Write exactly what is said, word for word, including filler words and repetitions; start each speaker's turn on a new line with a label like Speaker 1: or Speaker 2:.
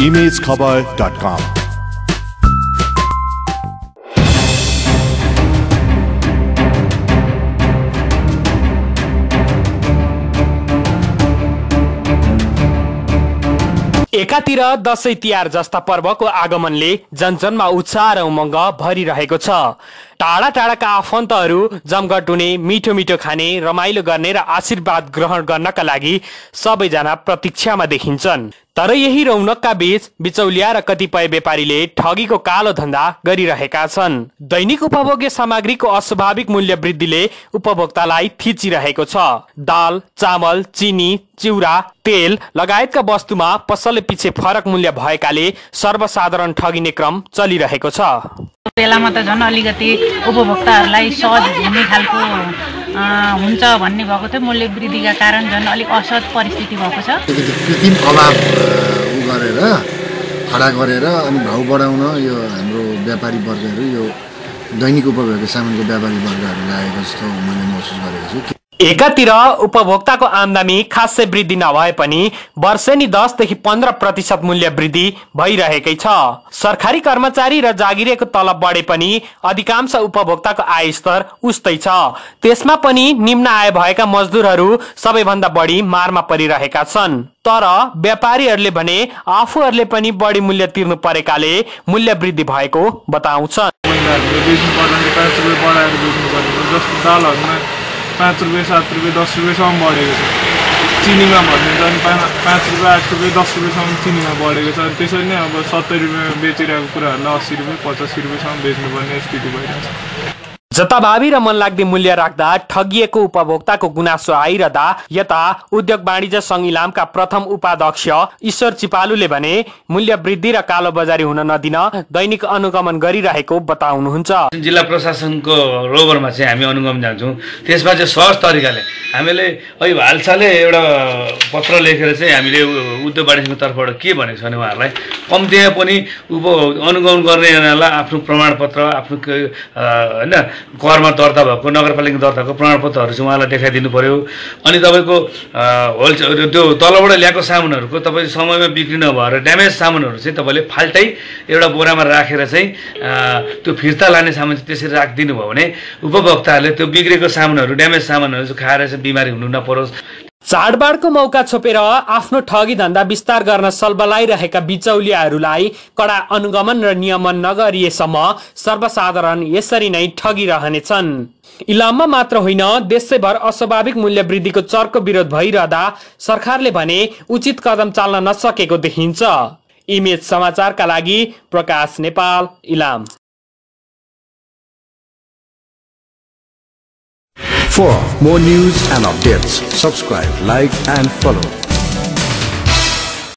Speaker 1: Image खबर dot कम।
Speaker 2: एकातिर दशैं तिहार जस्ता पर्वको आगमनले जनजनमा उत्साह र उमङ्ग भरिरहेको छ। टाढा टाढाका आफन्तहरू जमघट हुने, मिठो मिठो खाने, रमाइलो गर्ने र आशीर्वाद ग्रहण गर्नका लागि सबैजना प्रतीक्षामा देखिन्छन्। तर यही रौनकका बीच बिचौलिया र कतिपय व्यापारीले ठगीको कालो धन्दा गरिरहेका छन्। दैनिक उपभोग्य सामग्रीको अस्वाभाविक मूल्य वृद्धिले उपभोक्तालाई थिचिरहेको छ। दाल, चामल, चिनी, चिउरा, तेल लगायतका वस्तुमा पसलले पछि फरक मूल्य भएकाले सर्वसाधारण ठगिने क्रम चलिरहेको छ।
Speaker 3: बेलामा त झन् अलिकति उपभोक्ताहरूलाई सहज हुने खालको हुन्छ भन्ने भएको थियो। मूल्य वृद्धिका कारण झन् अलिक असहज परिस्थिति भएको छ।
Speaker 4: कृत्रिम अभाव उ गरेर खडा गरेर अनि भाउ बढाउन यो हाम्रो व्यापारी वर्गहरू, यो दैनिक उपभोग्य सामानको व्यापारी वर्गहरू लागेको जस्तो मैले महसुस गरेको छु।
Speaker 2: एकातिर उपभोक्ताको आमदानी खासै वृद्धि नभए पनि वर्षेनी दस देखि पन्ध्र प्रतिशत मूल्य वृद्धि भइरहेकै छ। सरकारी कर्मचारी र जागिरेको तलब बढे पनि अधिकांश उपभोक्ताको आय स्तर उस्तै छ। त्यसमा पनि निम्न आय भएका मजदुरहरू सबैभन्दा बढी मारमा परिरहेका छन्। तर व्यापारीहरूले भने आफूहरूले पनि बढी मूल्य तिर्नु परेकाले मूल्य वृद्धि भएको बताउँछन्।
Speaker 5: पाँच रुपियाँ, सात रुपियाँ, दस रुपियाँसम्म बढेको छ। चिनीमा भन्ने झन् पाँच रुपियाँ, आठ रुपियाँ, दस रुपियाँसम्म चिनीमा बढेको छ। त्यसरी नै अब सत्तरी रुपियाँ बेचिरहेको कुराहरूलाई अस्सी रुपियाँ, पचासी रुपियाँसम्म बेच्नुपर्ने स्थिति भइरहेको छ।
Speaker 2: जताभावी र मनलाग्दी मूल्य राख्दा ठगिएको उपभोक्ताको गुनासो आइरहँदा यता उद्योग वाणिज्य संघ इलामका प्रथम उपाध्यक्ष ईश्वर चिपालुले भने मूल्य वृद्धि र कालो बजारी हुन नदिन दैनिक अनुगमन गरिरहेको बताउनुहुन्छ।
Speaker 6: जिल्ला प्रशासनको रोबरमा चाहिँ हामी अनुगमन जान्छौँ। त्यसमा चाहिँ सहज तरिकाले हामीले अहिले हालसालै एउटा पत्र लेखेर चाहिँ हामीले उद्योग वाणिज्यको तर्फबाट के भनेको छ भने उहाँहरूलाई कम्तीमा पनि उप अनुगमन गर्नेलाई आफ्नो प्रमाणपत्र, आफ्नो होइन करमा दर्ता भएको नगरपालिका दर्ताको प्रमाणपत्रहरू चाहिँ उहाँलाई देखाइदिनु पर्यो। अनि तपाईँको होलसेल त्यो तलबाट ल्याएको सामानहरूको तपाईँ समयमा बिक्री नभएर ड्यामेज सामानहरू चाहिँ तपाईँले फाल्टै एउटा बोरामा राखेर चाहिँ त्यो फिर्ता लाने सामान चाहिँ त्यसरी राखिदिनु भयो भने उपभोक्ताहरूले त्यो बिग्रेको सामानहरू, ड्यामेज सामानहरू चाहिँ खाएर चाहिँ बिमारी हुनु नपरोस्।
Speaker 2: चाडबाडको मौका छोपेर आफ्नो ठगी धन्दा विस्तार गर्न सलबलाइरहेका बिचौलियाहरूलाई कडा अनुगमन र नियमन नगरिएसम्म सर्वसाधारण यसरी नै ठगिरहनेछन्। इलाममा मात्र होइन, देशैभर अस्वाभाविक मूल्य वृद्धिको चर्को विरोध भइरहँदा सरकारले भने उचित कदम चाल्न नसकेको देखिन्छ। इमेज समाचारका लागि प्रकाश Nepal, Ilam.
Speaker 1: For more news and updates, subscribe, like and follow